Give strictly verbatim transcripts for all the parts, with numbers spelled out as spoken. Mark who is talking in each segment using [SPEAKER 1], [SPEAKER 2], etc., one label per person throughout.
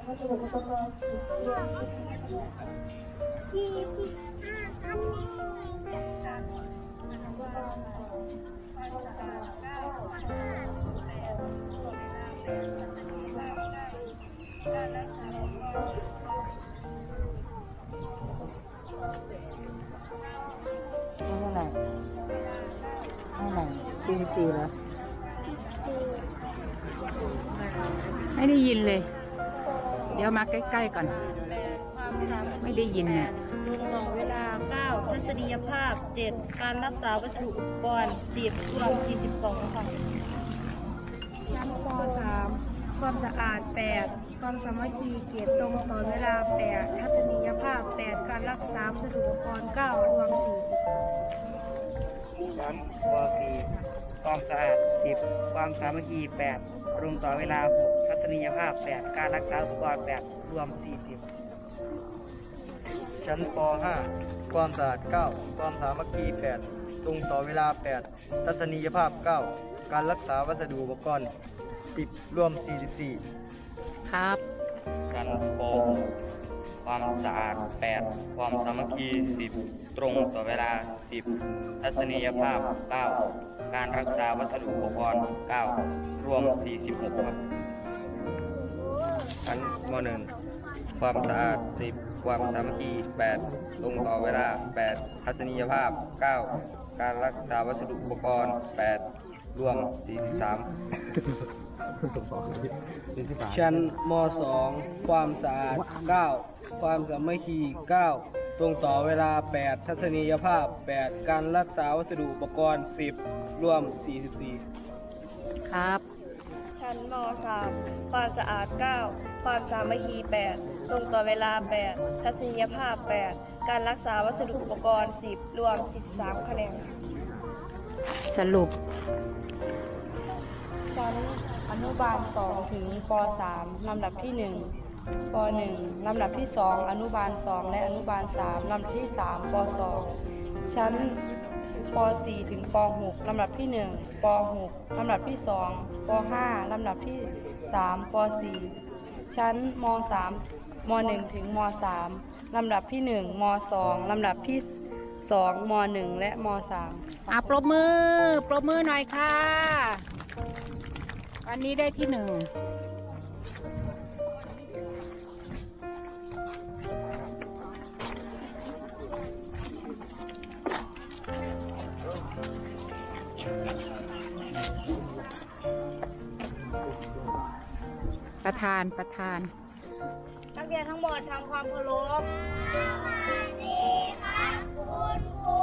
[SPEAKER 1] ไหนไหนสี่สิบสี่แล้วไม่ได้ยินเลยเดี๋ยวมาใกล้ๆก่อนไม่ได้ยินเนี่ย
[SPEAKER 2] เวลาเก้าทัศนียภาพเจ็ดการรักษาวัตถุอุปกรณ์สิบรวมสี่สิบสองค่ะชั้นป สามความสะอาดแปดความสามัคคีเกียรติตรงต่อเวลาแปดทัศนียภาพแปดการรักษาวัตถุอุปกรณ์เก้ารวมสี่สิบ
[SPEAKER 3] ชั้นป สี่ความสะอาดสิบความสามัคคีแปดตรงต่อเวลาหกทัศนียภาพแปดการรักษาอุปกรณ์แปดรวมสี่สิบ
[SPEAKER 4] ชั้นป ห้าความสะอาดเก้าความสามัคคีแปดตรงต่อเวลาแปดทัศนียภาพเก้าการรักษาวัสดุอุปกรณ์สิบรวมสี่สิบสี่
[SPEAKER 1] ครับ
[SPEAKER 5] ชั้นป หกความสะอาดแปดความสามัคคีสิบตรงต่อเวลาสิบทัศนียภาพเก้าการรักษาวัสดุอุปกรณ์เก้ารวมสี่สิบหกครับ
[SPEAKER 4] ชั้นม หนึ่งความสะอาดสิบความสามัคคีแปดตรงต่อเวลาแปดทัศนียภาพเก้าการรักษาวัสดุอุปกรณ์แปดรวมสี่สิบสามชั้นม สองความสะอาดเก้าความสามัคคีเก้าตรงต่อเวลาแปดทัศนียภาพแปดการรักษาวัสดุอุปกรณ์สิบรวมสี่สิบสี่
[SPEAKER 1] ครับ
[SPEAKER 2] ชั้นม สามความสะอาดเก้าความสามัคคีแปดตรงต่อเวลาแปดทัศนียภาพแปดการรักษาวัสดุอุปกรณ์สิบรวมสี่สิบสามคะแนน
[SPEAKER 1] สรุป
[SPEAKER 2] ชั้นอนุบาลสองถึงป สามลำดับที่หนึ่งป หนึ่งลำดับที่สองอนุบาลสองและอนุบาลสามลำดับที่สามป สองชั้นป สี่ถึงป หกลำดับที่หนึ่งป หกลำดับที่สองป ห้าลำดับที่สามป สี่ชั้นม สามม หนึ่งถึงม สามลำดับที่หนึ่งม สองลำดับที่สองม หนึ่งและม สาม
[SPEAKER 1] อ่ะปรบมือปรบมือหน่อยค่ะวันนี้ได้ที่หนึ่งประธานประธาน
[SPEAKER 2] นักเรียนทั้งหมดทำความเคารพสวัสดีค่ะคุณครู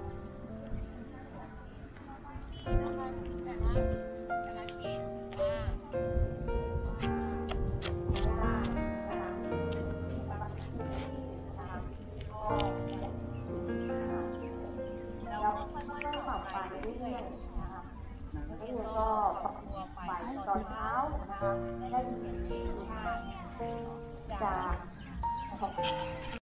[SPEAKER 2] ก็บ่ายตอนเช้านะคะได้ยินเสียงเพลงจาก